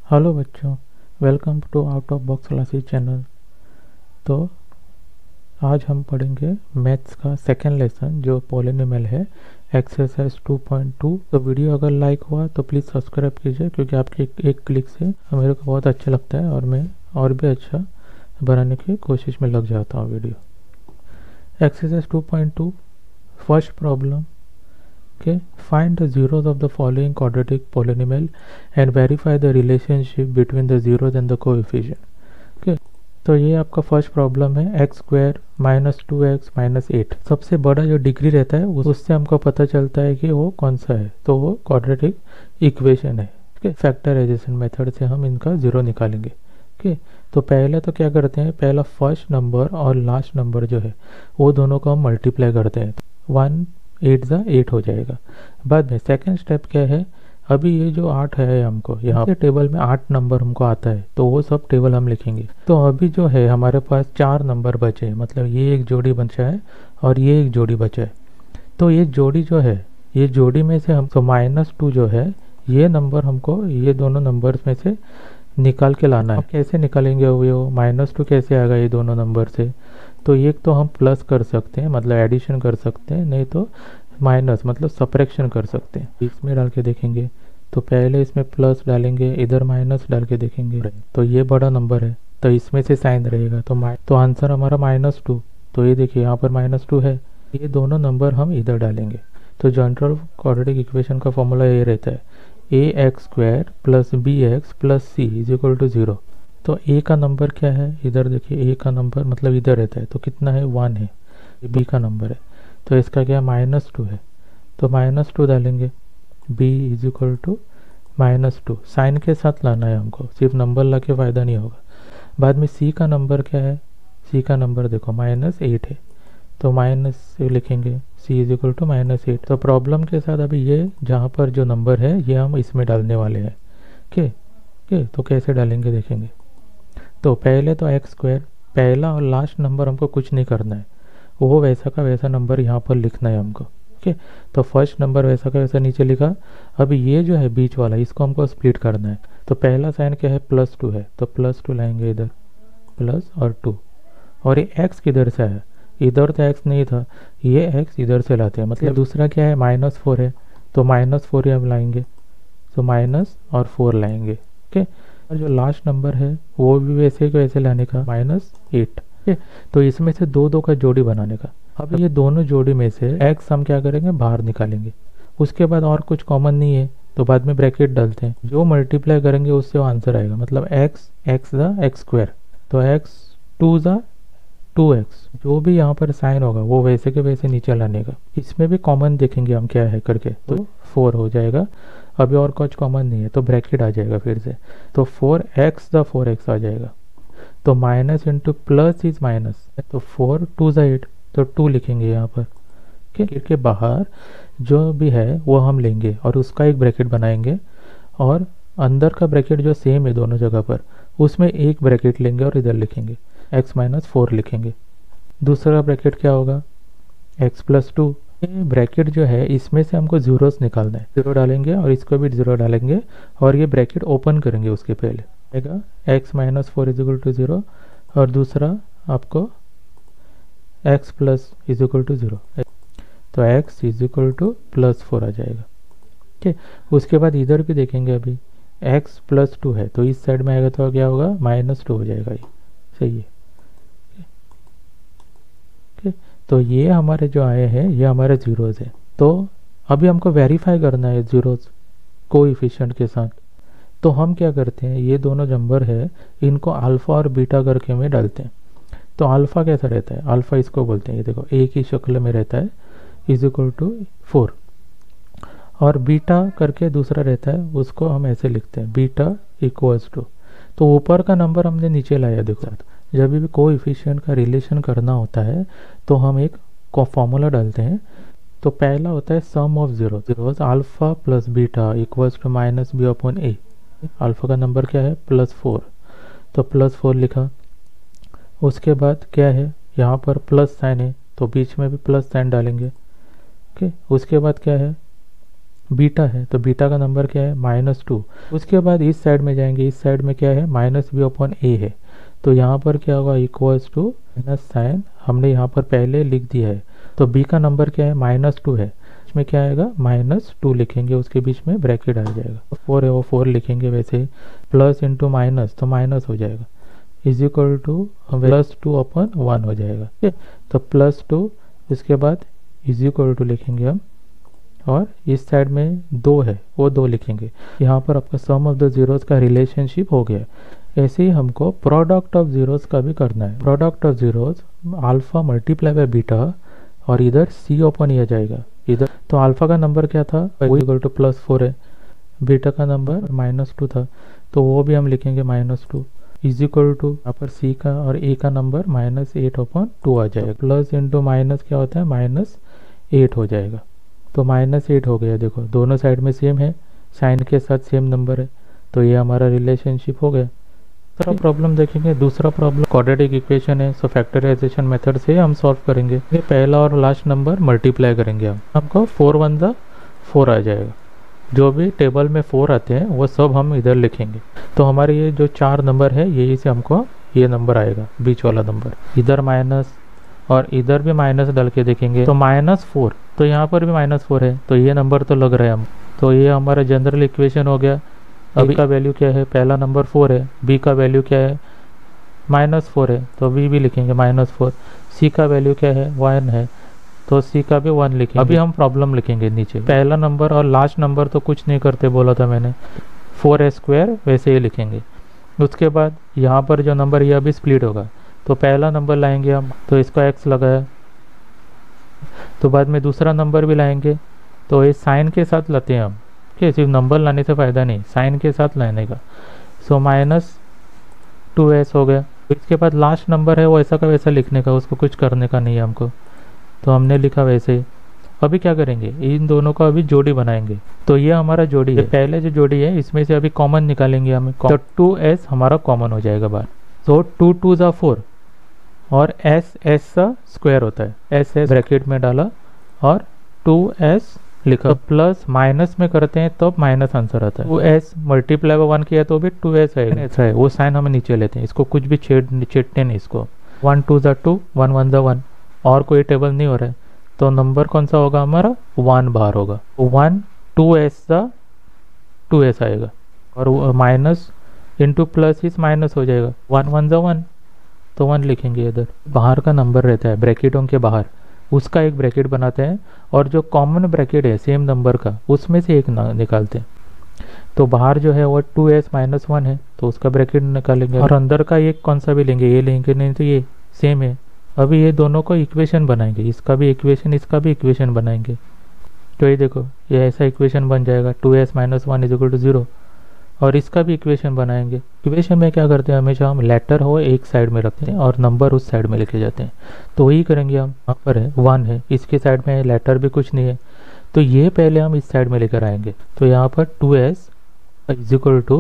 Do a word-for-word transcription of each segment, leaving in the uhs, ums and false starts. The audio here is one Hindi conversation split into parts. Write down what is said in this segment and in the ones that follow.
हेलो बच्चों, welcome to out of box classes channel. तो आज हम पढ़ेंगे मैथ्स का सेकेंड लेसन जो पॉलिनोमियल है, एक्सरसाइज टू पॉइंट टू। तो वीडियो अगर लाइक हुआ तो प्लीज़ सब्सक्राइब कीजिए, क्योंकि आपके एक, एक क्लिक से मेरे को बहुत अच्छा लगता है और मैं और भी अच्छा बनाने की कोशिश में लग जाता हूँ video. Exercise two point two, first problem के find the zeros of the following quadratic polynomial and verify the relationship between the zeros and the coefficient। okay? तो ये आपका फर्स्ट प्रॉब्लम है, x square minus two x minus eight. सबसे बड़ा जो डिग्री रहता है उससे हमको पता चलता है कि वो कौन सा है, तो वो क्वाड्रेटिक इक्वेशन है। ठीक है, फैक्टराइजेशन मेथड से हम इनका ज़ीरो निकालेंगे। Okay okay? तो पहले तो क्या करते हैं, पहला फर्स्ट नंबर और लास्ट नंबर जो है वो दोनों को हम मल्टीप्लाई करते हैं। वन एट ज़ा एट हो जाएगा। बाद में सेकंड स्टेप क्या है, अभी ये जो आठ है हमको यहाँ पे टेबल में आठ नंबर हमको आता है, तो वो सब टेबल हम लिखेंगे। तो अभी जो है हमारे पास चार नंबर बचे हैं, मतलब ये एक जोड़ी बचा है और ये एक जोड़ी बचा है। तो ये जोड़ी जो है, ये जोड़ी में से हमको माइनस टू जो है, ये नंबर हमको ये दोनों नंबर्स में से निकाल के लाना है। कैसे निकालेंगे वो माइनस टू कैसे आएगा ये दोनों नंबर से? तो एक तो हम प्लस कर सकते हैं, मतलब एडिशन कर सकते हैं, नहीं तो माइनस मतलब सब्ट्रैक्शन कर सकते हैं। इसमें डाल के देखेंगे तो पहले इसमें प्लस डालेंगे, इधर माइनस डाल के देखेंगे। तो ये बड़ा नंबर है तो इसमें से साइन रहेगा, तो तो आंसर हमारा माइनस टू। तो ये देखिए यहाँ पर माइनस टू है, ये दोनों नंबर हम इधर डालेंगे। तो जनरल क्वाड्रेटिक इक्वेशन का फॉर्मूला ये रहता है, A X square plus B X plus C is equal to zero. तो ए का नंबर क्या है, इधर देखिए, ए का नंबर मतलब इधर रहता है, तो कितना है, वन है। बी का नंबर है तो इसका क्या माइनस टू है, तो माइनस टू डालेंगे। B is equal to minus two, sign के साथ लाना है हमको, सिर्फ नंबर ला के फ़ायदा नहीं होगा। बाद में सी का नंबर क्या है, सी का नंबर देखो माइनस एट है, तो माइनस से लिखेंगे C is equal to minus eight. तो प्रॉब्लम के साथ अभी ये जहाँ पर जो नंबर है ये हम इसमें डालने वाले हैं। ओके ओके, तो कैसे डालेंगे देखेंगे। तो पहले तो एक्स स्क्वायर, पहला और लास्ट नंबर हमको कुछ नहीं करना है, वो वैसा का वैसा नंबर यहाँ पर लिखना है हमको। ओके, तो फर्स्ट नंबर वैसा का वैसा नीचे लिखा। अभी ये जो है बीच वाला, इसको हमको स्प्लिट करना है। तो पहला साइन क्या है, प्लस टू है, तो प्लस टू लाएंगे इधर, प्लस और टू। और ये एक्स किधर से है, इधर तो एक्स नहीं था, ये एक्स इधर से लाते हैं। मतलब दूसरा क्या है, माइनस फोर है, तो माइनस फोर हम लाएंगे, तो माइनस और फोर लाएंगे। ओके, और जो लास्ट नंबर है वो भी वैसे के वैसे लाने का, माइनस एट। तो इसमें से दो दो का जोड़ी बनाने का। अब ये दोनों जोड़ी में से एक्स हम क्या करेंगे, बाहर निकालेंगे। उसके बाद और कुछ कॉमन नहीं है तो बाद में ब्रैकेट डालते हैं, जो मल्टीप्लाई करेंगे उससे वो आंसर आएगा। मतलब एक्स एक्स ज़ा एक्स स्क्वायर, तो एक्स टू ज़ा टू एक्स, जो भी यहाँ पर साइन होगा वो वैसे के वैसे नीचे लाने का। इसमें भी कॉमन देखेंगे हम क्या है करके, तो फोर हो जाएगा। अभी और कुछ कॉमन नहीं है तो ब्रैकेट आ जाएगा फिर से, तो four X the four X आ जाएगा। तो minus into plus is minus, तो फोर टू ज़ा एट, तो टू लिखेंगे यहाँ पर। ठीक के बाहर जो भी है वो हम लेंगे और उसका एक ब्रैकेट बनाएंगे, और अंदर का ब्रैकेट जो सेम है दोनों जगह पर, उसमें एक ब्रैकेट लेंगे और इधर लिखेंगे एक्स माइनस फोर लिखेंगे। दूसरा ब्रैकेट क्या होगा, एक्स प्लस टू। ये ब्रैकेट जो है इसमें से हमको जीरोस निकालना है, जीरो डालेंगे और इसको भी जीरो डालेंगे और ये ब्रैकेट ओपन करेंगे। उसके पहले आएगा X minus four is equal to zero, और दूसरा आपको X plus is equal to zero, तो x is equal to plus four आ जाएगा। ठीक, उसके बाद इधर भी देखेंगे, अभी एक्स प्लस टू है तो इस साइड में आएगा तो क्या होगा, माइनस टू हो जाएगा। ये सही है। ठीक, तो ये हमारे जो आए हैं ये हमारे जीरोज़ है। तो अभी हमको वेरीफाई करना है जीरोज़ कोएफिशिएंट के साथ। तो हम क्या करते हैं, ये दोनों नंबर है इनको अल्फ़ा और बीटा करके में डालते हैं। तो अल्फ़ा कैसा रहता है, अल्फ़ा इसको बोलते हैं, ये देखो एक ही शक्ल में रहता है, इज इक्वल टू फोर। और बीटा करके दूसरा रहता है, उसको हम ऐसे लिखते हैं, बीटा इक्वल्स टू। तो ऊपर का नंबर हमने नीचे लाया। देखो जब भी कोएफिशिएंट का रिलेशन करना होता है तो हम एक फॉर्मूला डालते हैं। तो पहला होता है sum of zero, zeros alpha plus beta equals to minus B upon A. Alpha का नंबर क्या है, प्लस फोर, तो प्लस फोर लिखा। उसके बाद क्या है, यहाँ पर प्लस साइन है तो बीच में भी प्लस साइन डालेंगे। ओके, उसके बाद क्या है, बीटा है, तो बीटा का नंबर क्या है माइनस टू। उसके बाद इस साइड में जाएंगे, इस साइड में क्या है माइनस बी अपॉन ए है, तो यहाँ पर क्या होगा इक्वल्स टू माइनस साइन हमने यहाँ पर पहले लिख दिया है। तो बी का नंबर क्या है माइनस टू है, इसमें क्या आएगा माइनस टू लिखेंगे, उसके बीच में ब्रैकेट आ जाएगा। फोर है वो फोर लिखेंगे वैसे ही, प्लस इंटू माइनस तो माइनस हो जाएगा, is equal to plus two upon one हो जाएगा। ठीक है, तो प्लस टू इसके बाद इज इक्वल टू लिखेंगे हम, और इस साइड में दो है वो दो लिखेंगे। यहाँ पर आपका सम ऑफ द जीरोस का रिलेशनशिप हो गया। ऐसे ही हमको प्रोडक्ट ऑफ जीरोस का भी करना है। Product of zeros alpha multiply by beta, और इधर सी ओपन ये जाएगा इधर। तो अल्फा का नंबर क्या था वो इक्वल टू प्लस फोर है, बीटा का नंबर माइनस टू था, तो वो भी हम लिखेंगे minus two is equal to यहाँ पर सी का और ए का number minus eight upon two आ जाएगा। प्लस इंटू माइनस क्या होता है माइनस एट हो जाएगा, तो माइनस एट हो गया। देखो दोनों साइड में सेम है, साइन के साथ सेम नंबर है, तो ये हमारा रिलेशनशिप हो गया। दूसरा प्रॉब्लम देखेंगे। दूसरा प्रॉब्लम क्वाड्रेटिक इक्वेशन है, सो फैक्टराइजेशन मेथड से हम सॉल्व करेंगे। ये पहला और लास्ट नंबर मल्टीप्लाई करेंगे हम, हमको फोर वन द फोर आ जाएगा। जो भी टेबल में फोर आते हैं वो सब हम इधर लिखेंगे। तो हमारे ये जो चार नंबर है यही से हमको ये नंबर आएगा, बीच वाला नंबर। इधर माइनस और इधर भी माइनस डाल के देखेंगे तो माइनस फोर, तो यहाँ पर भी माइनस फोर है, तो ये नंबर तो लग रहा है हम। तो ये हमारा जनरल इक्वेशन हो गया। अभी का वैल्यू क्या है, पहला नंबर फोर है, बी का वैल्यू क्या है माइनस फोर है, तो बी भी लिखेंगे माइनस फोर। सी का वैल्यू क्या है वन है, तो सी का भी वन लिखेंगे। अभी हम प्रॉब्लम लिखेंगे नीचे। पहला नंबर और लास्ट नंबर तो कुछ नहीं करते बोला था मैंने, फोर ए स्क्वायर वैसे ही लिखेंगे। उसके बाद यहाँ पर जो नंबर ये अभी स्प्लिट होगा, तो पहला नंबर लाएंगे हम, तो इसका एक्स लगाया, तो बाद में दूसरा नंबर भी लाएंगे, तो ये साइन के साथ लाते हैं हम। ठीक, सिर्फ नंबर लाने से फ़ायदा नहीं, साइन के साथ लाने का। सो माइनस टू एस हो गया। इसके बाद लास्ट नंबर है वो ऐसा का वैसा लिखने का, उसको कुछ करने का नहीं है हमको, तो हमने लिखा वैसे ही। अभी क्या करेंगे, इन दोनों का अभी जोड़ी बनाएंगे। तो ये हमारा जोड़ी है, पहले जो जोड़ी है इसमें से अभी कॉमन निकालेंगे हमें, तो टू एस हमारा कॉमन हो जाएगा बाहर। तो टू टू ज़ा फोर और एस एस का स्क्वायर होता है, एस एस ब्रैकेट में डाला और टू एस लिखा। तो प्लस माइनस में करते हैं तब माइनस आंसर आता है। टू एस मल्टीप्लाई वन किया तो भी टू एस आएगा, ऐसा है। वो साइन हमें नीचे लेते हैं, इसको कुछ भी छेड़ छेड़ते नहीं इसको। वन टू ज़ा टू, वन वन ज़ा वन, और कोई टेबल नहीं हो रहा है, तो नंबर कौन सा होगा हमारा वन बाहर होगा। वन टू एस ज़ा टू एस आएगा, और minus into plus is minus हो जाएगा, वन वन ज़ा वन, तो वन लिखेंगे। इधर बाहर का नंबर रहता है ब्रैकेटों के बाहर, उसका एक ब्रैकेट बनाते हैं, और जो कॉमन ब्रैकेट है सेम नंबर का उसमें से एक निकालते हैं। तो बाहर जो है वो टू एस माइनस वन है, तो उसका ब्रैकेट निकालेंगे, और अंदर का एक कौन सा भी लेंगे, ये लेंगे नहीं तो ये सेम है। अभी ये दोनों को इक्वेशन बनाएंगे, इसका भी इक्वेशन इसका भी इक्वेशन बनाएंगे। तो ये देखो ये ऐसा इक्वेशन बन जाएगा, two S minus one is equal to zero, और इसका भी इक्वेशन बनाएंगे। इक्वेशन में क्या करते हैं, हमेशा हम लेटर हो एक साइड में रखते हैं और नंबर उस साइड में लेके जाते हैं, तो वही करेंगे हम। यहाँ पर है वन है, इसके साइड में लेटर भी कुछ नहीं है, तो ये पहले हम इस साइड में लेकर आएंगे। तो यहाँ पर two S is equal to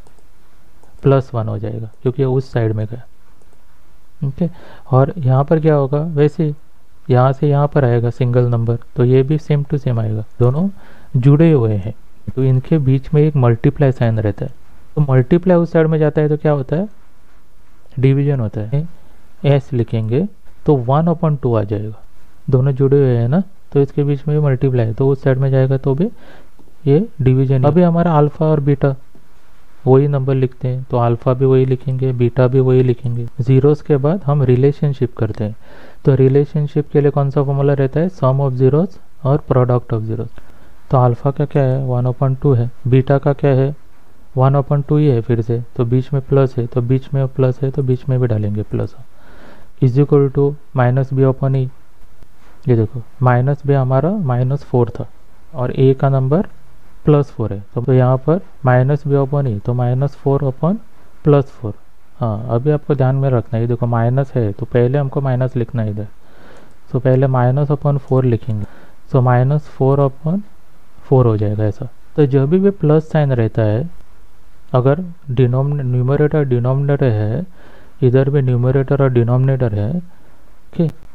plus one हो जाएगा, क्योंकि उस साइड में गया। ठीक है, और यहाँ पर क्या होगा, वैसे यहाँ से यहाँ पर आएगा सिंगल नंबर, तो ये भी सेम टू सेम आएगा, दोनों जुड़े हुए हैं, तो इनके बीच में एक मल्टीप्लाई साइन रहता है। तो मल्टीप्लाई उस साइड में जाता है तो क्या होता है, डिवीजन होता है। एस लिखेंगे तो वन अपॉन टू आ जाएगा, दोनों जुड़े हुए हैं ना, तो इसके बीच में मल्टीप्लाई है, तो उस साइड में जाएगा तो भी ये डिवीजन। अभी हमारा अल्फा और बीटा वही नंबर लिखते हैं, तो अल्फा भी वही लिखेंगे, बीटा भी वही लिखेंगे। जीरोस के बाद हम रिलेशनशिप करते हैं, तो रिलेशनशिप के लिए कौन सा फॉर्मूला रहता है, सम ऑफ जीरोस और प्रोडक्ट ऑफ जीरोस। तो अल्फा का क्या है वन अपॉन टू है, बीटा का क्या है वन अपॉन टू ही है फिर से, तो बीच में प्लस है, तो बीच में प्लस है तो बीच में भी डालेंगे plus. Is equal to minus B upon E, ये देखो माइनस बी हमारा माइनस फोर था और ए का नंबर प्लस फोर है, तो यहाँ पर माइनस बी अपॉन ई, तो minus four upon plus four. हाँ अभी आपको ध्यान में रखना है, देखो माइनस है तो पहले हमको माइनस लिखना है इधर, तो पहले माइनस अपॉन फोर लिखेंगे, तो माइनस फोर अपॉन फोर हो जाएगा ऐसा। तो जब भी भी प्लस साइन रहता है, अगर डिनोमिने न्यूमरेटर डिनोमिनेटर है, इधर भी न्यूमरेटर और डिनोमिनेटर है, ठीक,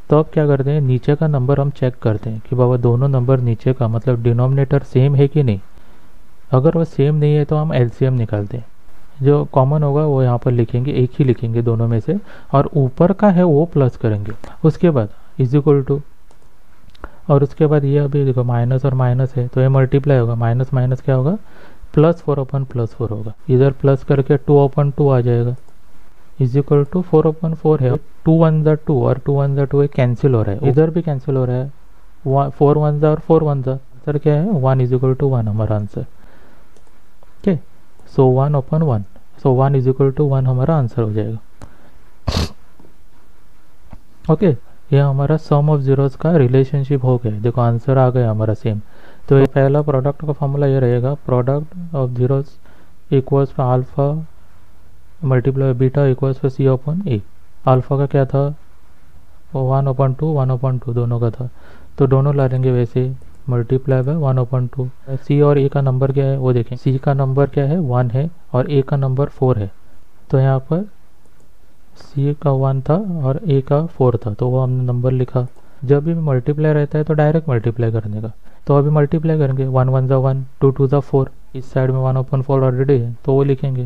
तो अब क्या करते हैं, नीचे का नंबर हम चेक करते हैं कि बाबा दोनों नंबर नीचे का मतलब डिनोमिनेटर सेम है कि नहीं। अगर वो सेम नहीं है तो हम एलसीएम निकालते हैं, जो कॉमन होगा वो यहाँ पर लिखेंगे, एक ही लिखेंगे दोनों में से, और ऊपर का है वो प्लस करेंगे। उसके बाद इज इक्वल टू, और उसके बाद ये अभी देखो माइनस और माइनस है तो ये मल्टीप्लाई होगा, माइनस माइनस क्या होगा, plus four upon plus four होगा, इधर प्लस करके टू अपन टू आ जाएगा, is equal to four upon four है, टू वन ज़ा टू और टू वन ज़ा टू कैंसिल हो रहा है, इधर भी कैंसिल हो रहा है, फोर वन ज़ा और फोर वन ज़ा, आंसर क्या है, one is equal to one हमारा answer. Okay, so one upon one, so one is equal to one हमारा आंसर हो जाएगा। ओके okay, ये हमारा सम ऑफ जीरोस का रिलेशनशिप हो गया, देखो आंसर आ गया हमारा सेम। तो ये पहला प्रोडक्ट का फॉर्मूला ये रहेगा, product of zeros equals to alpha multiply beta equals to C upon A. Alpha का क्या था, one upon two, one upon two दोनों का था, तो दोनों ला लेंगे वैसे, multiply by one upon two. C और ए का नंबर क्या है वो देखें, सी का नंबर क्या है, वन है, और ए का नंबर फोर है, तो यहाँ पर सी का वन था और ए का फोर था, तो वो हमने नंबर लिखा। जब भी मल्टीप्लाई रहता है तो डायरेक्ट मल्टीप्लाई करने का, तो अभी मल्टीप्लाई करेंगे, वन वन ज़ा वन, टू टू ज़ा फोर, इस साइड में वन अपन फोर ऑलरेडी है तो वो लिखेंगे।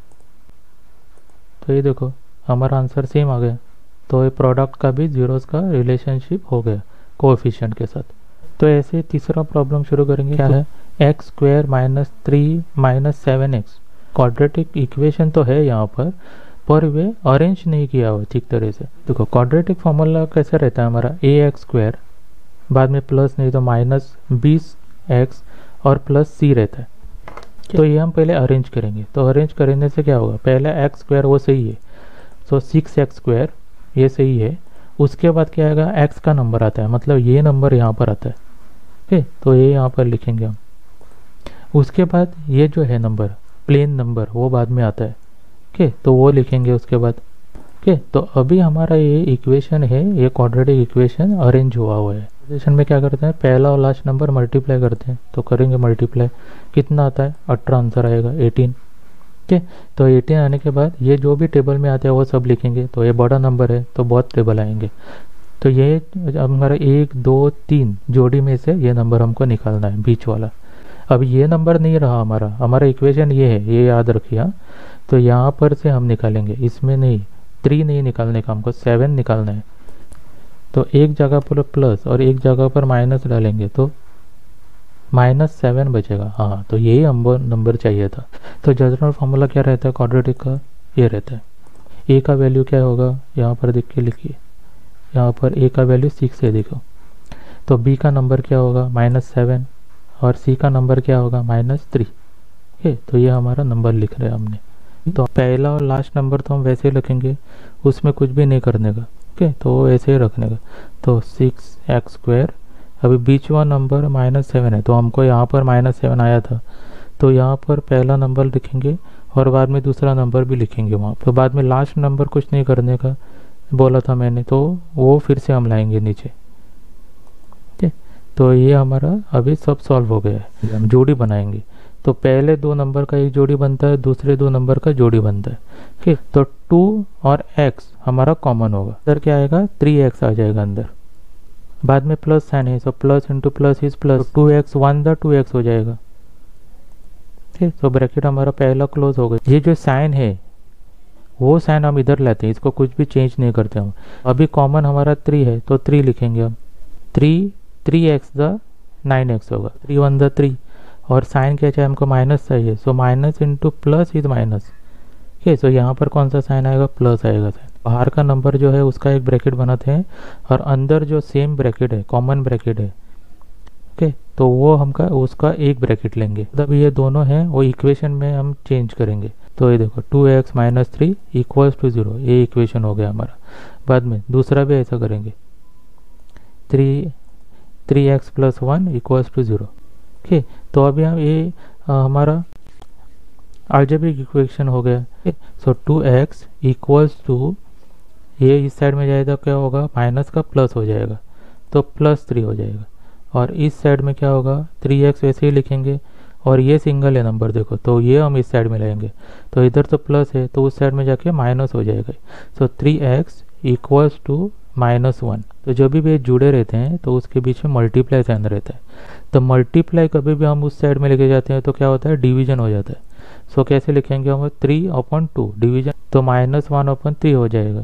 तो ये देखो हमारा आंसर सेम आ गया, तो ये प्रोडक्ट का भी जीरोस का रिलेशनशिप हो गया कोएफिशिएंट के साथ। तो ऐसे तीसरा प्रॉब्लम शुरू करेंगे, क्या है, x square minus three minus seven x. Quadratic equation तो है यहाँ पर, पर वे अरेंज नहीं किया हुआ ठीक तरह से। देखो क्वाड्रेटिक फॉर्मूला कैसे रहता है हमारा, ए एक्स स्क्वायर बाद में प्लस नहीं तो माइनस बीस एक्स और प्लस सी रहता है, तो ये हम पहले अरेंज करेंगे। तो अरेंज करने से क्या होगा, पहले एक्स स्क्वायर वो सही है, तो सिक्स एक्स स्क्वायर ये सही है, उसके बाद क्या आएगा, एक्स का नंबर आता है, मतलब ये नंबर यहाँ पर आता है, ओके, तो ये यहाँ पर लिखेंगे हम। उसके बाद ये जो है नंबर प्लेन नंबर वो बाद में आता है, ओके, तो वो लिखेंगे उसके बाद। ओके, तो अभी हमारा ये इक्वेशन है, ये क्वाड्रेटिक इक्वेशन अरेंज हुआ हुआ है। इक्वेशन में क्या करते हैं, पहला और लास्ट नंबर मल्टीप्लाई करते हैं, तो करेंगे मल्टीप्लाई, कितना आता है, अठारह आंसर आएगा, एटीन। ओके, तो एटीन आने के बाद ये जो भी टेबल में आता है वो सब लिखेंगे, तो ये बड़ा नंबर है तो बहुत टेबल आएंगे, तो ये हमारा एक दो तीन जोड़ी में से ये नंबर हमको निकालना है, बीच वाला। अब ये नंबर नहीं रहा हमारा, हमारा इक्वेशन ये है, ये याद रखिए। तो यहाँ पर से हम निकालेंगे, इसमें नहीं, थ्री नहीं निकालने का हमको, सेवन निकालना है, तो एक जगह पर प्लस और एक जगह पर माइनस डालेंगे तो माइनस सेवन बचेगा। हाँ, तो यही हमको नंबर चाहिए था। तो जनरल फार्मूला क्या रहता है क्वाड्रेटिक का, ये रहता है, ए का वैल्यू क्या होगा, यहाँ पर देख के लिखिए, यहाँ पर ए का वैल्यू सिक्स है देखो, तो बी का नंबर क्या होगा, माइनस सेवन, और सी का नंबर क्या होगा, माइनस थ्री। ओके, तो ये हमारा नंबर लिख रहे हैं हमने। तो पहला और लास्ट नंबर तो हम वैसे ही रखेंगे, उसमें कुछ भी नहीं करने का, ओके, तो ऐसे ही रखने का। तो सिक्स एक्स स्क्वायर, अभी बीच वाला नंबर माइनस सेवन है, तो हमको यहाँ पर माइनस सेवन आया था, तो यहाँ पर पहला नंबर लिखेंगे और बाद में दूसरा नंबर भी लिखेंगे वहाँ, तो बाद में लास्ट नंबर कुछ नहीं करने का बोला था मैंने, तो वो फिर से हम लाएंगे नीचे। ठीक, तो ये हमारा अभी सब सॉल्व हो गया है। हम जोड़ी बनाएंगे, तो पहले दो नंबर का एक जोड़ी बनता है, दूसरे दो नंबर का जोड़ी बनता है। ठीक, तो टू और एक्स हमारा कॉमन होगा, इधर क्या आएगा, थ्री एक्स आ जाएगा अंदर, बाद में प्लस साइन है, so plus into plus is plus, two x one the two x हो जाएगा। ठीक, तो ब्रैकेट हमारा पहला क्लोज हो गया। ये जो साइन है वो साइन हम इधर लाते हैं, इसको कुछ भी चेंज नहीं करते हम। अभी कॉमन हमारा थ्री है, तो थ्री लिखेंगे हम, three three x the nine x होगा, थ्री वन द थ्री, और साइन क्या चाहिए हमको, माइनस चाहिए, so minus into plus is minus. ठीक, सो यहाँ पर कौन सा साइन आएगा, प्लस आएगा साइन। बाहर का नंबर जो है उसका एक ब्रैकेट बनाते हैं, और अंदर जो सेम ब्रैकेट है, कॉमन ब्रैकेट है, ओके, तो वो हमका उसका एक ब्रैकेट लेंगे, मतलब ये दोनों हैं वो इक्वेशन में हम चेंज करेंगे। तो ये देखो two x minus three equals to zero, ये इक्वेशन हो गया हमारा। बाद में दूसरा भी ऐसा करेंगे, three three x plus one equals to zero. Okay, तो अभी हम ये आ, हमारा अलजेब्रिक इक्वेशन हो गया। So two x equals to, ये इस साइड में जाएगा क्या होगा, माइनस का प्लस हो जाएगा, तो प्लस थ्री हो जाएगा, और इस साइड में क्या होगा, थ्री एक्स वैसे ही लिखेंगे, और ये सिंगल है नंबर देखो, तो ये हम इस साइड में लाएंगे, तो इधर तो प्लस है तो उस साइड में जाके माइनस हो जाएगा। So three x equals to minus one, तो तो जब भी वे जुड़े रहते हैं तो उसके बीच में मल्टीप्लाई साइन रहता है। तो मल्टीप्लाई कभी भी हम उस साइड में लेके जाते हैं तो क्या होता है, डिवीजन हो जाता है। सो कैसे लिखेंगे हम, थ्री अपॉन टू डिवीजन, तो माइनस वन अपॉन थ्री हो जाएगा।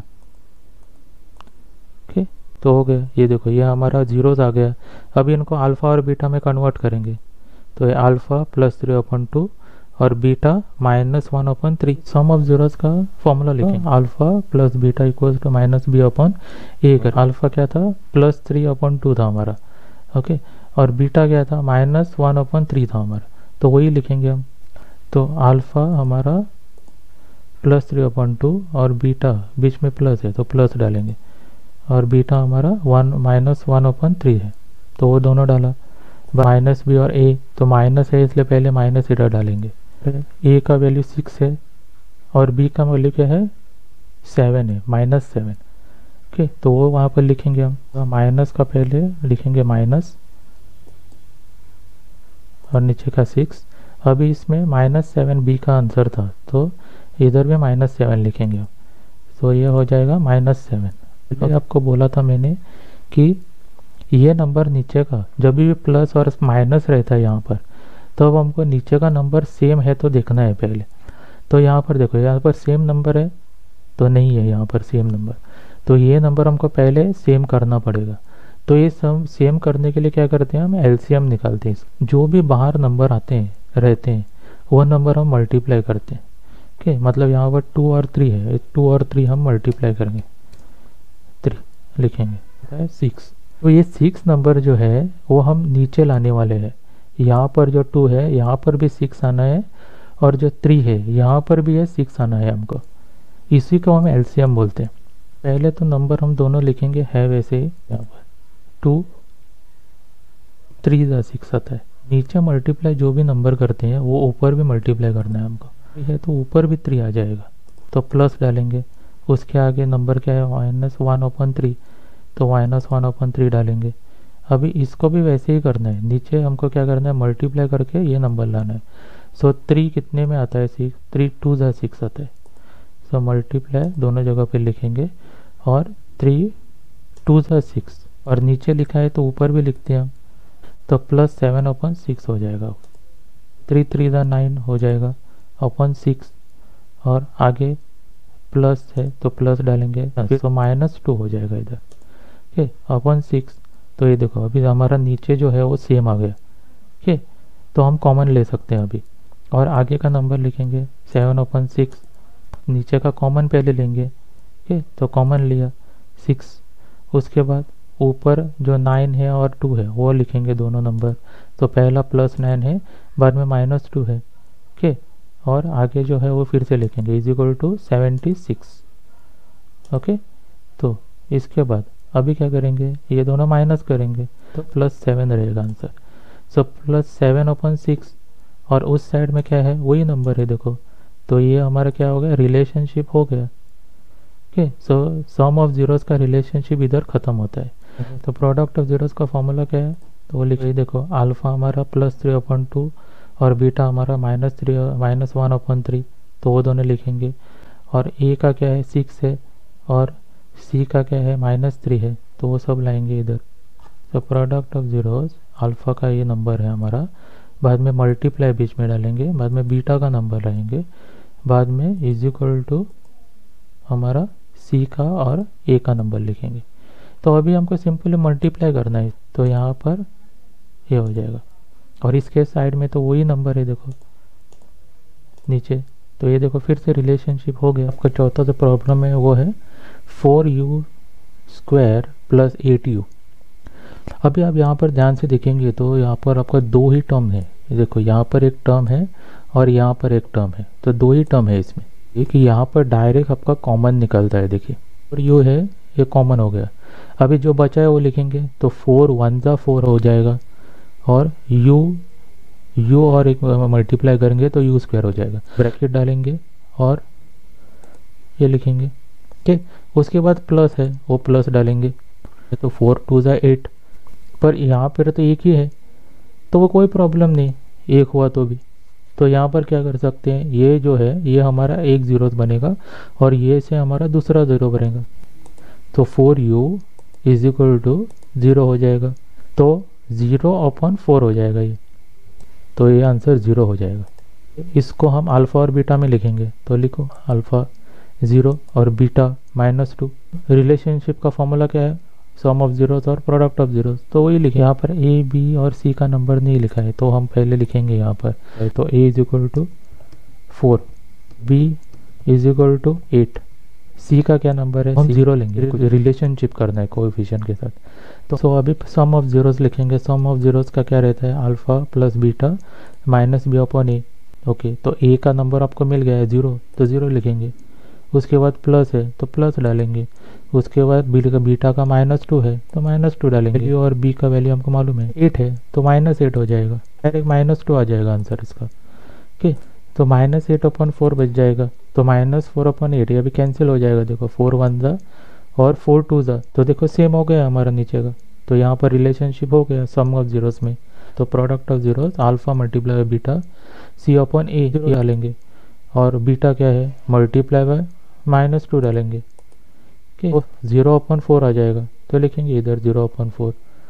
ओके, तो हो गया। ये देखो ये हमारा जीरोस आ गया। अभी इनको अल्फ़ा और बीटा में कन्वर्ट करेंगे, तो ये alpha plus three upon two और beta minus one upon three. Sum of zeros का फॉर्मूला लिखेंगे, alpha plus beta equals to minus B upon a कर। अल्फ़ा क्या था, प्लस थ्री अपॉन टू था हमारा, ओके, और बीटा क्या था, माइनस वन अपॉन थ्री था हमारा, तो वही लिखेंगे हम। तो अल्फ़ा हमारा प्लस थ्री अपॉन टू और बीटा बीच में प्लस है तो प्लस डालेंगे, और बीटा हमारा one minus one upon three है तो वो दोनों डाला। माइनस बी और ए, तो माइनस है इसलिए पहले माइनस इधर डालेंगे। ए का वैल्यू सिक्स है और बी का वैल्यू क्या है, सेवन है, माइनस सेवन। ओके, तो वो वहाँ पर लिखेंगे हम। तो माइनस का पहले लिखेंगे माइनस और नीचे का सिक्स। अभी इसमें माइनस सेवन बी का आंसर था तो इधर भी माइनस सेवन लिखेंगे हम, तो ये हो जाएगा माइनस सेवन। आपको बोला था मैंने कि ये नंबर नीचे का जब भी प्लस और माइनस रहता है यहाँ पर, तो अब हमको नीचे का नंबर सेम है तो देखना है पहले। तो यहाँ पर देखो, यहाँ पर सेम नंबर है तो नहीं है यहाँ पर सेम नंबर, तो ये नंबर हमको पहले सेम करना पड़ेगा। तो ये सम सेम करने के लिए क्या करते हैं, हम एलसीएम निकालते हैं। जो भी बाहर नंबर आते हैं रहते हैं वो नंबर हम मल्टीप्लाई करते हैं। ओके, मतलब यहाँ पर टू और थ्री है, टू और थ्री हम मल्टीप्लाई करेंगे, थ्री लिखेंगे, सिक्स। तो ये सिक्स नंबर जो है वो हम नीचे लाने वाले हैं। यहाँ पर जो टू है यहाँ पर भी सिक्स आना है, और जो थ्री है यहाँ पर भी है सिक्स आना है हमको। इसी को हम एलसीएम बोलते हैं। पहले तो नंबर हम दोनों लिखेंगे है वैसे ही, यहाँ पर टू थ्री ज़ा सिक्स आता है। नीचे मल्टीप्लाई जो भी नंबर करते हैं वो ऊपर भी मल्टीप्लाई करना है हमको, है तो ऊपर भी थ्री आ जाएगा तो प्लस डालेंगे। उसके आगे नंबर क्या है, माइनस वन ओपन थ्री, तो माइनस वन ओपन थ्री डालेंगे। अभी इसको भी वैसे ही करना है, नीचे हमको क्या करना है, मल्टीप्लाई करके ये नंबर लाना है। सो थ्री कितने में आता है, सिक्स, थ्री टू ज़ा सिक्स आता है। सो मल्टीप्लाई दोनों जगह पे लिखेंगे, और थ्री टू ज़ा सिक्स, और नीचे लिखा है तो ऊपर भी लिखते हैं हम, तो प्लस सेवन अपन सिक्स हो जाएगा। थ्री थ्री ज़ा नाइन हो जाएगा अपन सिक्स, और आगे प्लस है तो प्लस डालेंगे, तो माइनस टू हो जाएगा इधर, ओके, अपन सिक्स। तो ये देखो अभी हमारा नीचे जो है वो सेम आ गया, ओके, तो हम कॉमन ले सकते हैं अभी, और आगे का नंबर लिखेंगे सेवन अपन सिक्स, नीचे का कॉमन पहले लेंगे, ओके, तो कॉमन लिया सिक्स। उसके बाद ऊपर जो नाइन है और टू है वो लिखेंगे दोनों नंबर, तो पहला प्लस नाइन है, बाद में माइनस टू है, ओके, और आगे जो है वो फिर से लिखेंगे is equal to seventy six, okay. तो इसके बाद अभी क्या करेंगे, ये दोनों माइनस करेंगे तो प्लस सेवन रहेगा answer. So plus seven upon six, और उस साइड में क्या है वही नंबर है देखो, तो ये हमारा क्या हो गया, रिलेशनशिप हो गया, okay. So sum of zeros का रिलेशनशिप इधर ख़त्म होता है। तो प्रोडक्ट ऑफ जीरोस का फॉर्मूला क्या है, तो वो लिखिए, देखो अल्फ़ा हमारा प्लस थ्री अपन टू और बीटा हमारा minus three minus one upon three, तो वो दोनों लिखेंगे। और ए का क्या है, सिक्स है, और सी का क्या है, माइनस थ्री है, तो वो सब लाएंगे इधर। तो प्रोडक्ट ऑफ जीरोस अल्फ़ा का ये नंबर है हमारा, बाद में मल्टीप्लाई बीच में डालेंगे, बाद में बीटा का नंबर लाएंगे, बाद में इज इक्वल टू हमारा सी का और ए का नंबर लिखेंगे। तो अभी हमको सिंपली मल्टीप्लाई करना है, तो यहाँ पर ये हो जाएगा, और इसके साइड में तो वही नंबर है देखो नीचे, तो ये देखो फिर से रिलेशनशिप हो गया। आपका चौथा जो प्रॉब्लम है वो है four u square plus eight u. अभी आप यहाँ पर ध्यान से देखेंगे तो यहाँ पर आपका दो ही टर्म है, देखो यहाँ पर एक टर्म है और यहाँ पर एक टर्म है, तो दो ही टर्म है इसमें। देखिए यहाँ पर डायरेक्ट आपका कॉमन निकलता है, देखिए, और यू है ये कॉमन हो गया। अभी जो बचा है वो लिखेंगे, तो फोर वन ज़ा फोर हो जाएगा, और यू यू और एक मल्टीप्लाई करेंगे तो यू स्क्वायर हो जाएगा, ब्रैकेट डालेंगे और ये लिखेंगे, ठीक। उसके बाद प्लस है वो प्लस डालेंगे, तो फोर टू ज़ा एट, पर यहाँ पर तो एक ही है तो वो कोई प्रॉब्लम नहीं, एक हुआ तो भी। तो यहाँ पर क्या कर सकते हैं, ये जो है ये हमारा एक ज़ीरो बनेगा और ये से हमारा दूसरा ज़ीरो बनेगा, तो four u is equal to zero हो जाएगा, तो ज़ीरो अपॉन फोर हो जाएगा ये, तो ये आंसर ज़ीरो हो जाएगा। इसको हम अल्फ़ा और बीटा में लिखेंगे, तो लिखो अल्फ़ा ज़ीरो और बीटा माइनस टू। रिलेशनशिप का फॉर्मूला क्या है, सम ऑफ जीरोस और प्रोडक्ट ऑफ जीरोस, तो वही लिखे। यहाँ पर ए बी और सी का नंबर नहीं लिखा है, तो हम पहले लिखेंगे यहाँ पर, तो A is equal to four, B is equal to eight, C का क्या नंबर है, हम जीरो लेंगे, कुछ रिलेशनशिप करना है कोएफिशिएंट के साथ। तो सो अभी सम ऑफ जीरोस लिखेंगे। सम ऑफ जीरोस का क्या रहता है, alpha plus beta minus B upon a. Okay, तो ए का नंबर आपको मिल गया है जीरो, तो जीरो लिखेंगे। उसके बाद प्लस है तो प्लस डालेंगे। उसके बाद बी का बीटा का माइनस टू है तो माइनस टू डालेंगे, और बी का वैल्यू हमको मालूम है एट है, तो माइनस एट हो जाएगा, डायरेक्ट माइनस टू आ जाएगा आंसर इसका। ओके, तो माइनस एट अपॉन फोर बच जाएगा, तो माइनस फोर अपॉन एट ये अभी कैंसिल हो जाएगा। देखो फोर वन ज़ा और फोर टू ज़ा, तो देखो सेम हो गया हमारा नीचे का, तो यहाँ पर रिलेशनशिप हो गया सम ऑफ जीरोस में। तो product of zeros alpha multiply by beta c upon a डालेंगे, और बीटा क्या है मल्टीप्लाई बाय माइनस टू डालेंगे। ओके, जीरो अपॉन फोर आ जाएगा, तो लिखेंगे इधर जीरो अपॉन फोर,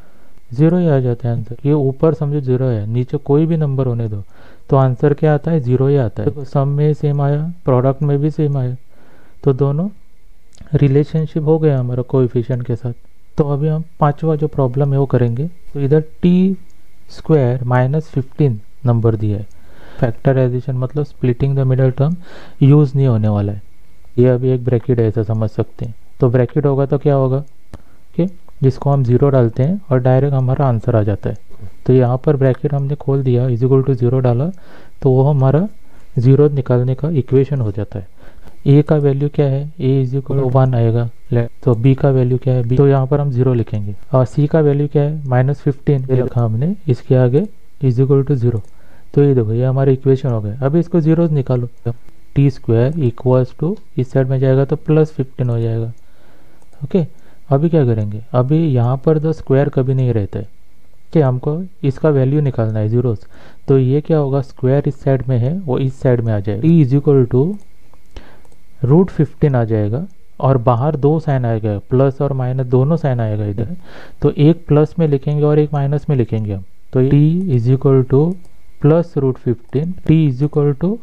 जीरो ही आ जाता है आंसर। ये ऊपर समझो जीरो है, नीचे कोई भी नंबर होने दो, तो आंसर क्या आता है, जीरो ही आता है। तो सम में सेम आया, प्रोडक्ट में भी सेम आया, तो दोनों रिलेशनशिप हो गया हमारा कोएफिशिएंट के साथ। तो अभी हम पांचवा जो प्रॉब्लम है वो करेंगे। तो इधर t square minus fifteen number दिया है, फैक्टराइजेशन मतलब splitting the middle term use नहीं होने वाला है। ये अभी एक ब्रैकेट है, ऐसा समझ सकते हैं। तो ब्रैकेट होगा तो क्या होगा कि जिसको हम ज़ीरो डालते हैं और डायरेक्ट हमारा आंसर आ जाता है। तो यहाँ पर ब्रैकेट हमने खोल दिया, इज इक्वल टू ज़ीरो डाला, तो वो हमारा ज़ीरो निकालने का इक्वेशन हो जाता है। ए का वैल्यू क्या है, a is equal to one आएगा, तो बी का वैल्यू क्या है, बी, तो यहाँ पर हम जीरो लिखेंगे। और सी का वैल्यू क्या है, माइनस फिफ्टीन, ये लिखा हमने, इसके आगे इज इक्वल टू जीरो। तो ये देखो ये हमारा इक्वेशन हो गया। अभी इसको जीरो निकालो, टी स्क्वायर इक्वल्स टू इस साइड में जाएगा तो प्लस फिफ्टीन हो जाएगा। ओके, अभी क्या करेंगे, अभी यहाँ पर द स्क्वायर कभी नहीं रहता है कि हमको इसका वैल्यू निकालना है जीरोस, तो ये क्या होगा, स्क्वायर इस साइड में है वो इस साइड में आ जाएगा, t is equal to root fifteen आ जाएगा, और बाहर दो साइन आएगा, प्लस और माइनस दोनों साइन आएगा इधर, तो एक प्लस में लिखेंगे और एक माइनस में लिखेंगे हम। तो t is equal to plus root fifteen, t is equal to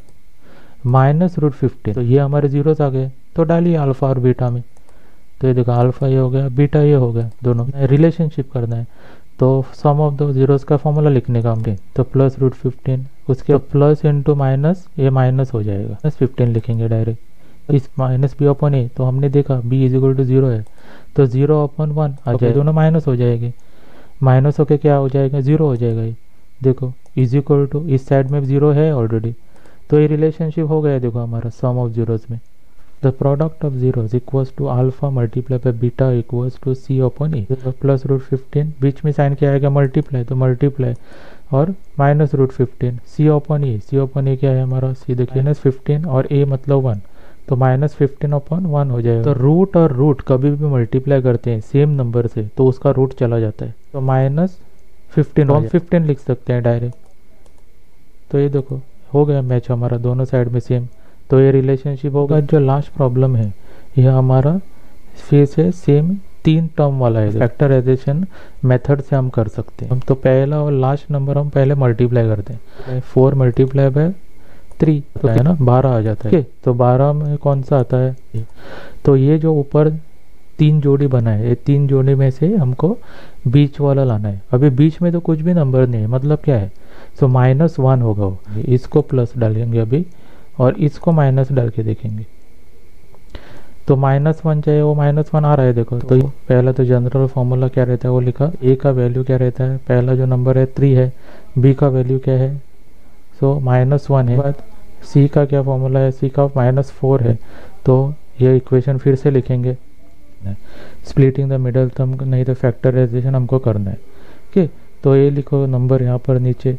minus root fifteen, तो ये हमारे जीरोस आ गए। तो डालिए अल्फा और बीटा में, तो ये देखो अल्फा ये हो गया, बीटा ये हो गया, दोनों रिलेशनशिप करना है। तो सम ऑफ द जीरोस का फॉर्मूला लिखने का हमने, तो प्लस रूट फिफ्टीन, उसके प्लस इंटू माइनस, ये माइनस हो जाएगा, माइनस फिफ्टीन लिखेंगे direct. Is minus B upon a, तो हमने देखा b is equal to zero है, तो जीरो अपॉन वन आ जाएगा, दोनों माइनस हो जाएंगे, माइनस होके क्या हो जाएगा, जीरो हो जाएगा। ये देखो इज इक्वल टू इस साइड में जीरो है ऑलरेडी, तो ये रिलेशनशिप हो गया। देखो हमारा सम ऑफ जीरोस में the product of zeros equals to alpha multiply by beta equals to c upon a, plus root fifteen, बीच में साइन क्या आएगा, मल्टीप्लाई, तो मल्टीप्लाई और minus root fifteen, c upon a, c upon a क्या है हमारा, सी देखिए माइनस फिफ्टीन और ए मतलब वन, तो माइनस फिफ्टीन अपॉन वन हो जाएगा। तो रूट और रूट कभी भी मल्टीप्लाई करते हैं सेम नंबर से, तो उसका रूट चला जाता है, तो माइनस फिफ्टीन, हम फिफ्टीन लिख सकते हैं डायरेक्ट। तो ये देखो हो गया मैच हमारा, दोनों साइड में सेम, तो ये रिलेशनशिप होगा। जो लास्ट प्रॉब्लम है ये हमारा फिर से सेम तीन टर्म वाला है, फैक्टराइजेशन मेथड से हम कर सकते हैं। हम तो पहला और लास्ट नंबर हम पहले मल्टीप्लाई करते हैं, फोर मल्टीप्लाई बाय थ्री तो है ना, बारह आ जाता है। तो बारह में कौन सा आता है, तो ये जो ऊपर तीन जोड़ी बना है, ये तीन जोड़ी में से हमको बीच वाला लाना है। अभी बीच में तो कुछ भी नंबर नहीं है, मतलब क्या है, सो माइनस वन होगा वो, इसको प्लस डालेंगे अभी और इसको माइनस डाल के देखेंगे, तो माइनस वन चाहिए, वो माइनस वन आ रहा है देखो। तो, तो पहला तो जनरल फॉर्मूला क्या रहता है वो लिखा, ए का वैल्यू क्या रहता है, पहला जो नंबर है थ्री है, बी का वैल्यू क्या है, सो माइनस वन है, बाद सी का क्या फॉर्मूला है, सी का माइनस फोर है, तो ये इक्वेशन फिर से लिखेंगे, स्प्लिटिंग द मिडल टर्म नहीं तो फैक्टराइजेशन हमको करना है। ओके, तो ये लिखो नंबर यहाँ पर नीचे,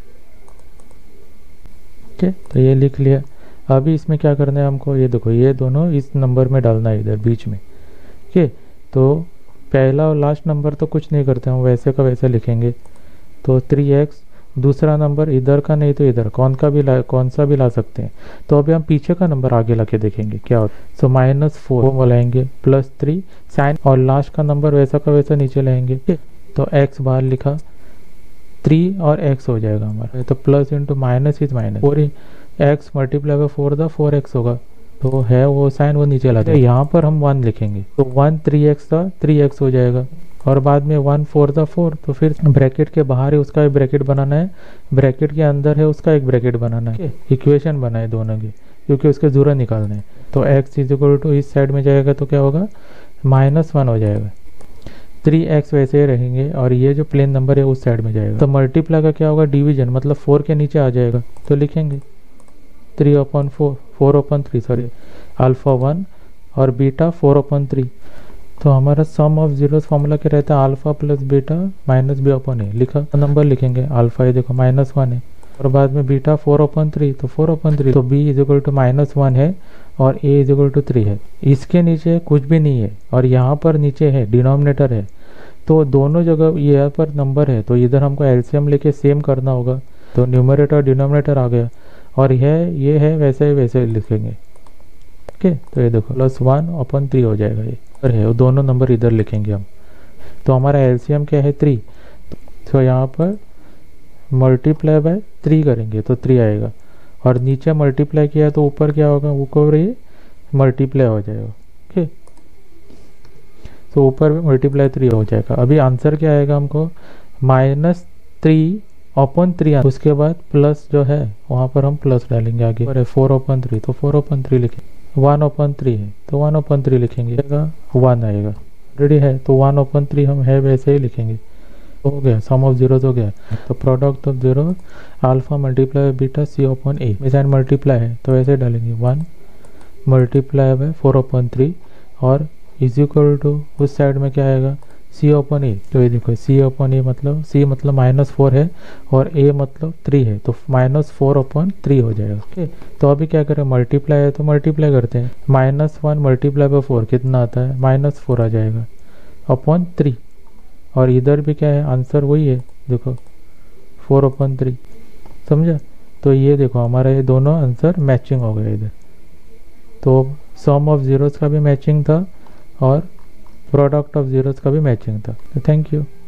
ओके तो ये लिख लिया। अभी इसमें क्या करना है हमको, ये देखो ये दोनों इस नंबर में डालना है इधर बीच में। ओके, तो पहला और लास्ट नंबर तो कुछ नहीं करते हम, वैसे का वैसे लिखेंगे, तो थ्री एक्स दूसरा नंबर इधर का नहीं तो इधर कौन का भी ला कौन सा भी ला सकते हैं। तो अभी हम पीछे का नंबर आगे ला के देखेंगे क्या होता है। सो माइनस फोर वो लाएंगे प्लस थ्री साइन और लास्ट का नंबर वैसा का वैसा नीचे लाएंगे। तो एक्स बाहर लिखा, थ्री और एक्स हो जाएगा हमारा। तो plus into minus is minus four, x multiply by four था फोर एक्स होगा। तो है वो साइन वो नीचे लाते हैं। यहाँ पर हम वन लिखेंगे तो वन थ्री एक्स था थ्री एक्स हो जाएगा और बाद में वन फोर था फोर। तो फिर ब्रैकेट के बाहर है उसका एक ब्रैकेट बनाना है, ब्रैकेट के अंदर है उसका एक ब्रैकेट बनाना है, इक्वेशन बनाए दोनों की क्योंकि उसके जरूरत निकालने हैं। तो एक्स इज इक्वल टू इस साइड में जाएगा तो क्या होगा माइनस वन हो जाएगा, थ्री एक्स वैसे ही रहेंगे और ये जो प्लेन नंबर है उस साइड में जाएगा। तो मल्टीप्लाई का क्या होगा डिवीजन, मतलब फोर के नीचे आ जाएगा तो लिखेंगे three upon four four upon three sorry alpha one और बीटा फोर अपन थ्री। तो हमारा सम ऑफ जीरोस फॉर्मूला क्या रहता है alpha plus beta minus b upon a. लिखा नंबर लिखेंगे अल्फा ये देखो माइनस वन है और बाद में बीटा फोर अपन थ्री तो फोर अपन थ्री। तो b is equal to minus one है और a is equal to three है। इसके नीचे कुछ भी नहीं है और यहाँ पर नीचे है डिनोमिनेटर है। तो दोनों जगह यहाँ पर नंबर है तो इधर हमको एलसीएम लेके सेम करना होगा। तो न्यूमरेटर डिनोमिनेटर आ गया और यह ये है वैसे ही वैसे लिखेंगे। ओके तो ये देखो प्लस वन अपन थ्री हो जाएगा ये है वो दोनों नंबर इधर लिखेंगे हम। तो हमारा एलसीएम क्या है थ्री। तो यहाँ पर मल्टीप्लाई बाय थ्री करेंगे तो थ्री आएगा और नीचे मल्टीप्लाई किया तो ऊपर क्या होगा ऊपर ये मल्टीप्लाई हो जाएगा। ओके तो ऊपर भी मल्टीप्लाई थ्री हो जाएगा। अभी आंसर क्या आएगा हमको माइनस थ्री ओपन थ्री, उसके बाद प्लस जो है वहाँ पर हम प्लस डालेंगे आगे और फोर ओपन थ्री तो फोर ओपन थ्री लिखेंगे। वन ओपन थ्री है तो वन ओपन थ्री लिखेंगे वन आएगा रेडी है। तो वन ओपन थ्री हम है वैसे ही लिखेंगे। तो हो गया सम ऑफ जीरो हो गया। तो product of zero alpha multiply beta c upon a में साइन मल्टीप्लाई है तो वैसे डालेंगे one multiply by four upon three और इज इक्वल टू उस साइड में क्या आएगा सी ओपन ए। तो ये देखो सी ओपन ए मतलब सी मतलब माइनस फोर है और ए मतलब थ्री है तो माइनस फोर ओपन थ्री हो जाएगा। ओके तो अभी क्या करें मल्टीप्लाई है तो मल्टीप्लाई करते हैं। Minus one multiply by four कितना आता है माइनस फोर आ जाएगा अपॉन थ्री और इधर भी क्या है आंसर वही है देखो फोर अपॉन थ्री समझा। तो ये देखो हमारा ये दोनों आंसर मैचिंग हो गया इधर। तो सम ऑफ जीरोस का भी मैचिंग था और प्रोडक्ट ऑफ जीरोस का भी मैचिंग था। Thank you.